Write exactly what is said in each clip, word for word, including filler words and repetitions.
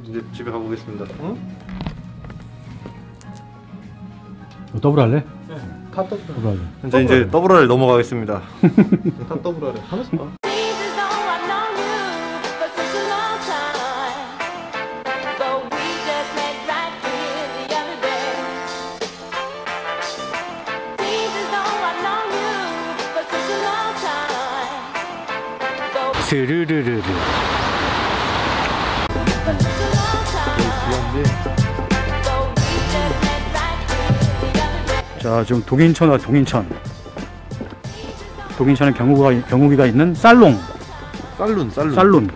이제 집에 가보겠습니다. 응? 너 더블 할래? 네. 다 더블. 더블 할래. 이제 이제 더블을 넘어가겠습니다. 다 더블 하래. 하나씩 봐. 스르르르르. 자, 지금 동인천과 동인천. 동인천에 경우가 경우기가 있는 살롱. 살룬, 살룬. 살룬.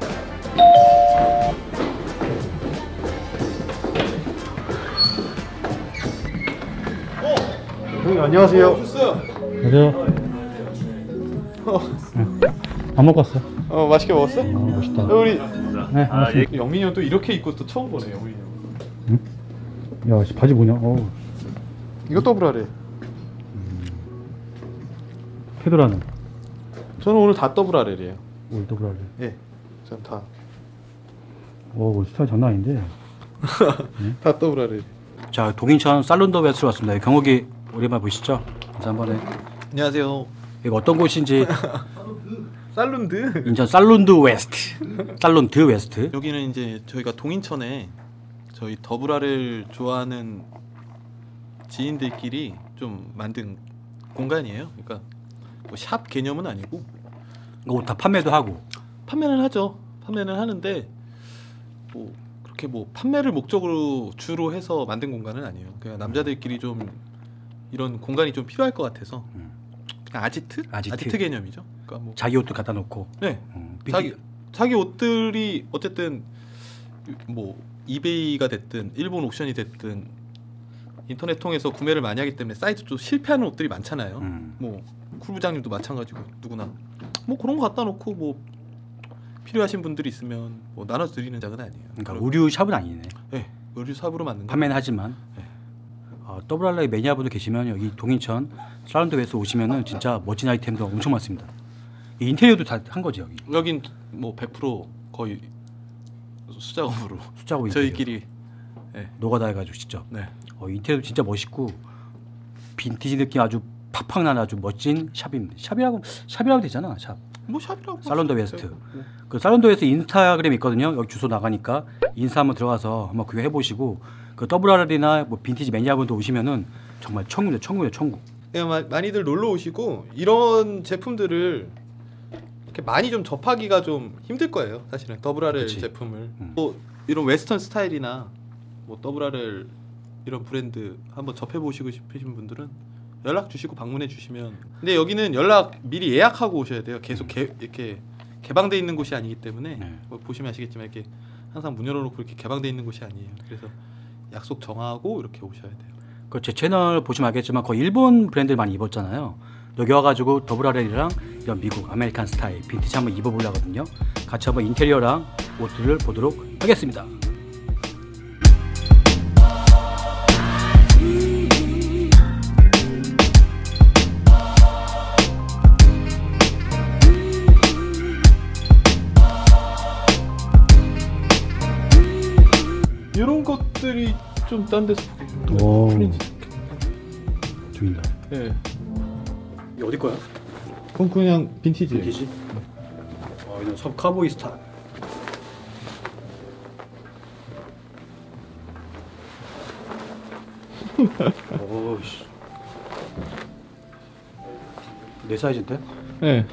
형님 안녕하세요. 안녕하세요. 안 먹고 왔어. 어 맛있게 먹었어? 어, 멋있다. 어, 우리 네, 아, 예. 영민이 형 또 이렇게 입고 또 처음 보네. 영민이 형. 응? 야, 바지 뭐냐? 어우. 이거 더블 하래. 페도라는 저는 오늘 다 더블 하래래요. 올 더블 할래. 예, 전 다. 어, 뭐 스타일 장난 아닌데. 응? 다 더블 하래. 자, 동인천 살룬더 웨스트로 왔습니다. 경욱이 오랜만에 보시죠. 인사 한번 해. 안녕하세요. 이거 어떤 곳인지. 살룬드. 인천 살룬드 웨스트. 살룬드 웨스트. 여기는 이제 저희가 동인천에 저희 더블아를 좋아하는 지인들끼리 좀 만든 공간이에요. 그러니까 뭐 샵 개념은 아니고 옷 다 판매도 하고. 판매는 하죠. 판매는 하는데 뭐 그렇게 뭐 판매를 목적으로 주로 해서 만든 공간은 아니에요. 그냥 남자들끼리 좀 이런 공간이 좀 필요할 것 같아서 그냥 아지트? 아지트, 아지트 개념이죠. 그러니까 뭐 자기 옷도 갖다 놓고. 네. 음, 자기 자기 옷들이 어쨌든 뭐 이베이가 됐든 일본 옥션이 됐든 인터넷 통해서 구매를 많이 하기 때문에 사이트도 실패하는 옷들이 많잖아요. 음. 뭐 쿨부장님도 마찬가지고 누구나 뭐 그런 거 갖다 놓고 뭐 필요하신 분들이 있으면 뭐 나눠 드리는 장은 아니에요. 그러니까 의류 샵은 아니네. 네, 의류 샵으로 만든 거. 판매는 하지만. 네. 어, 더블알라의 매니아분들 계시면 여기 동인천 살룬드 웨스트 오시면은 진짜 멋진 아이템도 엄청 많습니다. 이 인테리어도 다 한 거지 여기. 여긴 뭐 백 퍼센트 거의 수작업으로 수작업 저희끼리 네. 노가다 해가지고 직접. 네. 어, 인테리어도 진짜 멋있고 빈티지 느낌 아주 팍팍 나는 아주 멋진 샵입니다. 샵이라고 샵이라고 되잖아. 샵. 뭐 샵이라고. 살룬드 웨스트. 뭐. 그 살룬드 웨스트 인스타그램 있거든요. 여기 주소 나가니까 인스타 한번 들어가서 한번 구경해 보시고 그 더블알이나 뭐 빈티지 매니아분들 오시면은 정말 천국이에요. 천국이에요. 천국. 네, 많이들 놀러 오시고 이런 제품들을 이렇게 많이 좀 접하기가 좀 힘들 거예요. 사실은 더블알엘 제품을 음. 뭐 이런 웨스턴 스타일이나 뭐 더블알엘 이런 브랜드 한번 접해 보시고 싶으신 분들은 연락 주시고 방문해 주시면. 근데 여기는 연락 미리 예약하고 오셔야 돼요. 계속 개, 이렇게 개방돼 있는 곳이 아니기 때문에 네. 뭐 보시면 아시겠지만 이렇게 항상 문 열어놓고 이렇게 개방돼 있는 곳이 아니에요. 그래서 약속 정하고 이렇게 오셔야 돼요. 그 제 채널 보시면 알겠지만 거의 일본 브랜드를 많이 입었잖아요. 여기 와가지고 더블알엘이랑 이런 미국 아메리칸 스타일 빈티지 한번 입어보려 하거든요. 같이 한번 인테리어랑 옷들을 보도록 하겠습니다. 이런 것들이 좀 딴 데서 보기 오. 프린지. 죽인다. 예. 이거 어디 거야? 그건 그냥 빈티지예요. 빈티지? 어, 이건 섭 카보이 스타일. 오씨. 내 사이즈인데? 네.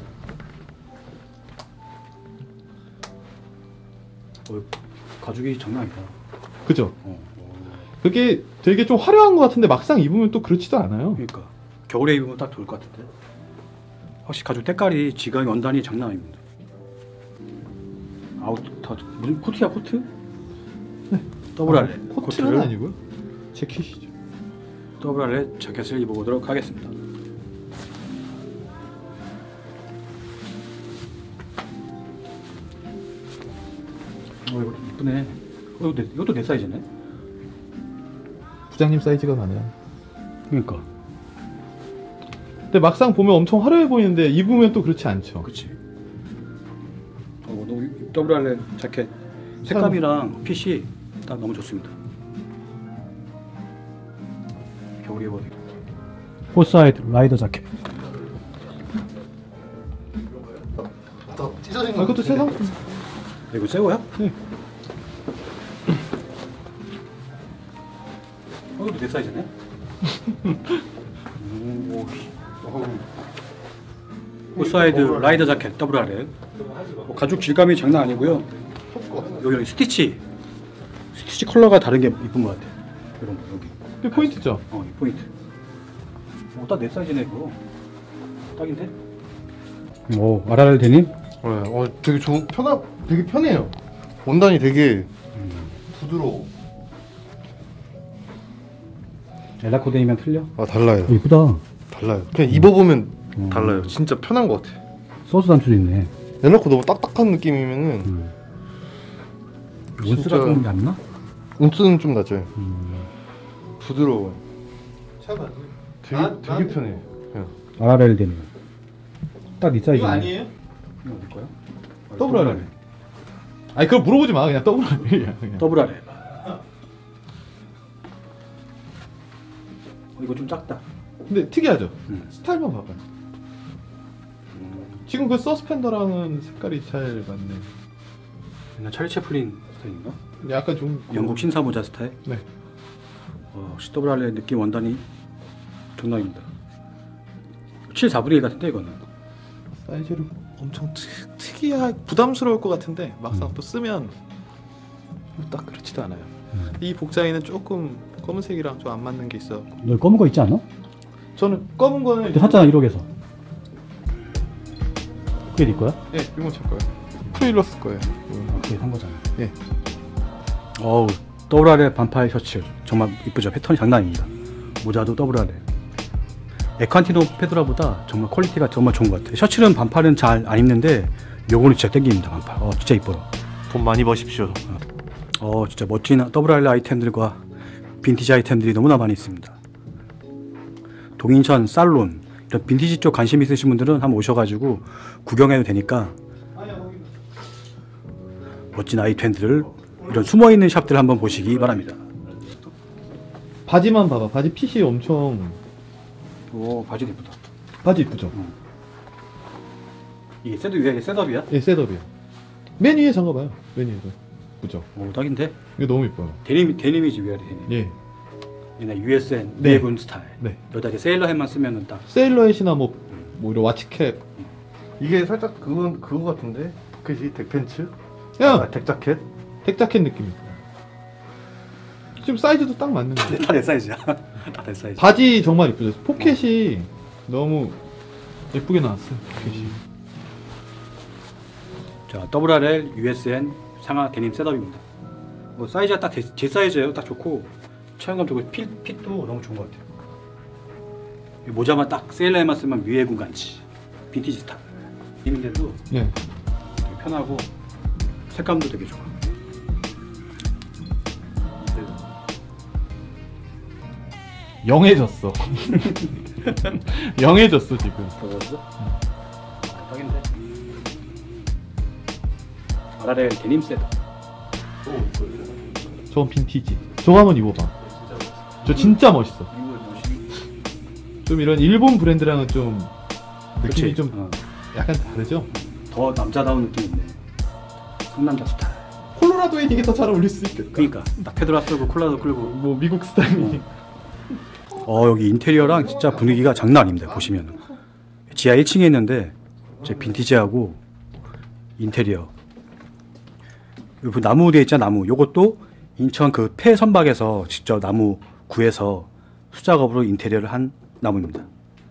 어, 가죽이 장난 아니다. 그죠? 어, 어. 그게 되게 좀 화려한 것 같은데 막상 입으면 또 그렇지도 않아요. 그러니까 겨울에 입으면 딱 좋을 것 같은데. 확실히 가죽 때깔이 지각 원단이 장난 아닙니다. 아우터 무슨 코트야 코트? 네. 더블알레 아, 코트는 아니고요. 재킷이죠. 더블알레 자켓을 입어보도록 하겠습니다. 어 이거 이쁘네. 어, 이것도, 내, 이것도 내 사이즈네. 부장님 사이즈가 많아요. 그러니까. 근데 막상 보면 엄청 화려해 보이는데 입으면 또 그렇지 않죠. 그렇지. 어, 너 더블알레 자켓 색감이랑 핏이 딱 너무 좋습니다. 겨울에 입어도 호사이드 라이더 자켓. 찢어진 아, 그것도 새 상품. 이거 새 거야? 네. 어, 이것도 내 사이즈네? 오, 호사이드 라이더 자켓 더블 알엘. 뭐 가죽 질감이 장난 아니고요. 여기 스티치 스티치 컬러가 다른 게 이쁜 것 같아. 이런 거 여기. 이게 포인트죠? 어, 이 포인트. 어, 딱 내 사이즈네 이거. 딱인데? 오, 알알 데님? 네, 어, 되게 좋은 편하 되게 편해요. 원단이 되게 부드러워. 엘라코 데님이랑 틀려? 아 달라요. 어, 이쁘다. 달라요. 그냥 입어보면 음. 달라요. 진짜 편한 것 같아. 소스 단추도 있네. 내놓고 너무 딱딱한 느낌이면은 음. 진짜- 온스가 좀 얇나? 운수는 좀 낮아요. 음. 부드러워요. 차가. 되게 나- 되게 나는- 편해요. 그냥. 알알 데님. 딱 네 사이즈네. 이거 아니에요? 이거 어디 거야? 더블 알엘. 아니 그걸 물어보지 마. 그냥 더블 알이야. 그냥. 더블 알엘. 어, 이거 좀 작다. 근데 특이하죠? 음. 스타일만 봐봐요. 지금 그 서스펜더라는 색깔이 잘 맞네. 옛날 찰리 채플린 스타일인가? 약간 좀 영국 신사 모자 스타일? 네. 어, 더블 알엘 느낌 원단이 장난입니다. 칠 사분의 일 같은데 이거는. 사이즈를 엄청 특, 특이하 부담스러울 것 같은데 막상 음. 또 쓰면 딱 그렇지도 않아요. 음. 이 복장에는 조금 검은색이랑 좀 안 맞는 게 있어. 너 검은 거 있지 않아? 저는 검은 거는 그때 샀잖아 일억에서. 그게 네 거야? 예, 이건 제 거예요. 프리일러스 거예요. 아, 그게 산 거잖아. 예. 어우, 더블 알엘 반팔 셔츠 정말 이쁘죠. 패턴이 장난 아닙니다. 모자도 더블 알엘. 에칸티노 페도라보다 정말 퀄리티가 정말 좋은 것 같아요. 셔츠는 반팔은 잘 안 입는데 요거는 진짜 땡깁니다. 반팔. 어, 진짜 이뻐요. 돈 많이 버십시오. 어, 진짜 멋진 더블 알엘 아이템들과 빈티지 아이템들이 너무나 많이 있습니다. 동인천 살론 이런 빈티지 쪽 관심 있으신 분들은 한번 오셔가지고 구경해도 되니까 멋진 아이템들을 이런 숨어있는 샵들 한번 보시기 바랍니다. 바지만 봐봐. 바지 핏이 엄청 오, 바지도 이쁘다. 바지 이쁘죠? 이게 셋업 위에 셋업이야? 예, 셋업이요. 맨 위에 잠가봐요. 맨 위에도 그죠? 오, 딱인데? 이거 너무 이뻐요. 데님, 데님이지 위아래 데님. 예. 옛날 유에스엔 네. 미군 스타일. 네. 여기다 이제 세일러 햄만 쓰면은 딱. 세일러햇이나 뭐, 뭐 이런 와치캡. 이게 살짝 그건 그거 같은데. 포켓이 덱팬츠? 야, 아, 덱자켓? 덱자켓 느낌이다. 지금 사이즈도 딱 맞는데. 다 내 사이즈야. 다 내 사이즈. 바지 정말 이쁘죠. 포켓이 너무 예쁘게 나왔어요. 포켓이. 자, 더블 알엘 유에스엔 상하 데님 셋업입니다. 뭐 사이즈가 딱 제 사이즈예요. 딱 좋고 체형감 좋고 핏, 핏도 너무 좋은 것 같아요. 이 모자만 딱 세일러에만 쓰면 미외군 간지 빈티지 스타일. 데님인데도 예. 되게 편하고 색감도 되게 좋아. 영해졌어. 영해졌어 지금. 더웠어? 딱인데. 알알엘 데님 셋. 저건 빈티지. 저거 한번 입어봐. 저 진짜 멋있어. 좀 이런 일본 브랜드랑은 좀 느낌이 그치? 좀 어. 약간 다르죠? 더 남자다운 느낌 있네. 상남자 스타일. 콜로라도엔 이게 더 잘 어울릴 수 있겠다. 그니까 딱 페드라 쓰고 콜라도 끌고. 뭐 미국 스타일이. 어, 여기 인테리어랑 진짜 분위기가 장난 아닙니다. 보시면 지하 일 층에 있는데 제 빈티지하고 인테리어. 요 나무 돼 있잖아. 나무. 요것도 인천 그 폐 선박에서 직접 나무 구해서 수작업으로 인테리어를 한 나무입니다.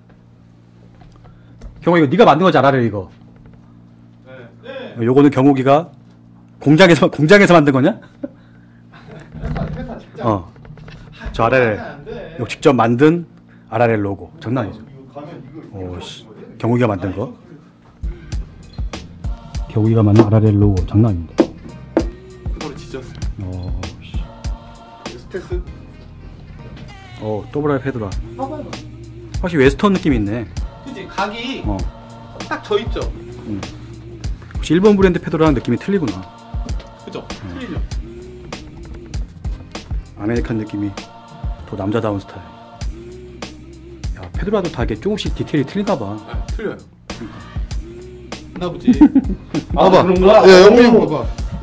경호 이거 네가 만든 거지 알아래 이거. 네. 요거는 경욱이가 공장에서 공장에서 만든 거냐? 회사 직장. 어. 저 아래래. 이거 직접 만든 아라렐 로고. 장난 아니죠. 오씨. 경욱이가 만든 거. 경욱이가 만든 아라렐 로고. 장난 아닙니다. 그대로 지졌어. 어. 씨. 스테스. 어, 더블알 페드라. 봐봐요. 확실히 웨스턴 느낌 있네. 그지 각이 어. 딱 져 있죠. 음. 혹시 일본 브랜드 페드라랑 느낌이 틀리구나. 그죠? 틀리죠? 아메리칸 느낌이 더 남자다운 스타일. 야, 페도라도 다 이게 조금씩 디테일이 틀린가 봐. 네, 틀려요. 나 보지. 봐봐. 그런가? 야 영민 봐봐.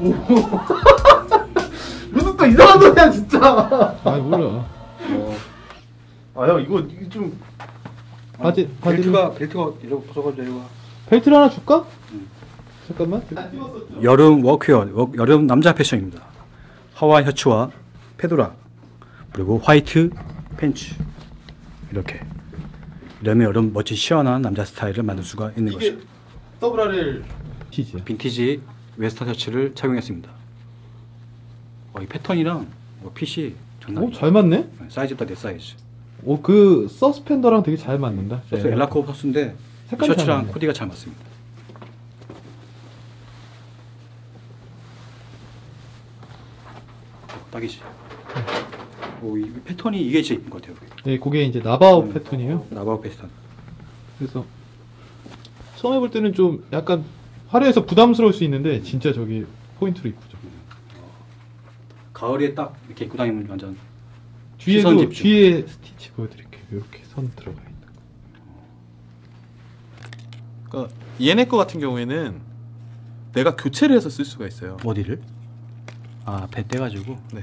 무슨 또 이상한 소리야 진짜. 아 몰라. 아 형 이거 이거 좀 바지 바지. 벨트가 벨트가 이렇게 벗어가지고 내려가. 벨트를 하나 줄까? 잠깐만. 여름 워크웨어, 워- 여름 남자 패션입니다. 하와이 셔츠와 페도라, 그리고 화이트 팬츠. 이렇게 이러면 여름 멋진 시원한 남자 스타일을 만들 수가 있는 이게 것이죠. 더블 알엘 티지. 빈티지 웨스턴 셔츠를 착용했습니다. 어, 이 패턴이랑 뭐 핏이 장난 아니야. 오잘 맞네. 사이즈보다 내 사이즈. 오그 서스펜더랑 되게 잘 맞는다. 그래서 엘라코 퍼스인데 색깔이 잘 셔츠랑 맞네. 코디가 잘 맞습니다. 어, 딱이지. 오, 이 패턴이 이게 제일 이쁜 것 같아요. 네, 그게 이제 나바오 음. 패턴이에요. 나바오 패턴. 그래서 처음 해볼 때는 좀 약간 화려해서 부담스러울 수 있는데 진짜 저기 포인트로 이쁘죠. 가을에 딱 이렇게 입고 다니면 완전 뒤에도 시선 집중. 뒤에 스티치 보여드릴게요. 이렇게 선 들어가 있는 거. 그러니까 얘네 거 같은 경우에는 내가 교체를 해서 쓸 수가 있어요. 어디를? 아, 배 떼가지고. 네.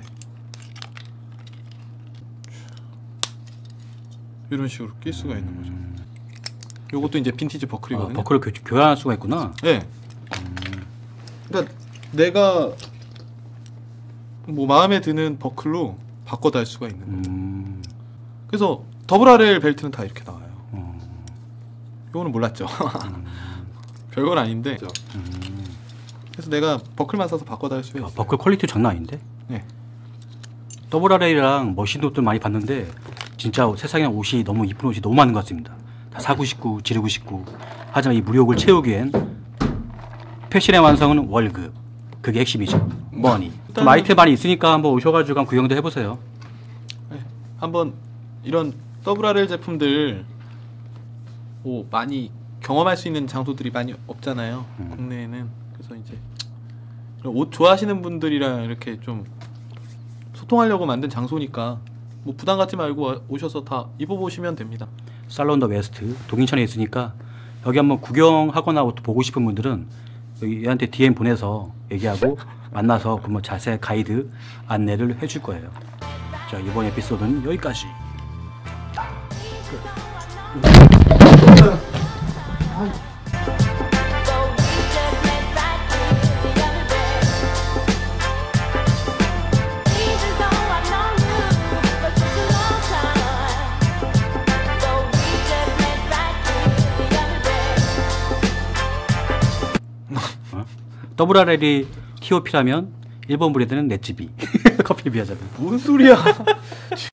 이런 식으로 낄 수가 있는 거죠. 요것도 이제 빈티지 아, 버클이거든요. 버클을 교, 교환할 수가 있구나. 네. 그러니까 내가 뭐 마음에 드는 버클로 바꿔 달 수가 있는 거예요. 음. 그래서 더블 알엘 벨트는 다 이렇게 나와요. 어. 요거는 몰랐죠. 별건 아닌데. 음. 그래서 내가 버클만 사서 바꿔 달 수가 야, 있어요. 버클 퀄리티 장난 아닌데? 네. 더블 알엘이랑 머신 옷들 많이 봤는데 진짜 세상에 옷이 너무 이쁜 옷이 너무 많은 것 같습니다. 다 사고 싶고 지르고 싶고. 하지만 이 무력을 채우기엔 패션의 완성은 월급. 그게 핵심이죠. 머니. 좀 일단은- 아이템 많이 있으니까 한번 오셔가지고 한번 구경도 해보세요. 네. 한번 이런 더블 알엘 제품들 뭐 많이 경험할 수 있는 장소들이 많이 없잖아요. 음. 국내에는. 그래서 이제 이런 옷 좋아하시는 분들이랑 이렇게 좀 소통하려고 만든 장소니까 뭐 부담 갖지 말고 오셔서 다 입어보시면 됩니다. 살론 더 웨스트 동인천에 있으니까 여기 한번 구경하거나 옷 보고 싶은 분들은 여기 얘한테 디엠 보내서 얘기하고 만나서 그러면 자세 가이드 안내를 해줄 거예요. 자, 이번 에피소드는 여기까지. 더블 알엘이 티오피라면 일본 브랜드는 넷집이 커피 비하자면 뭔 소리야?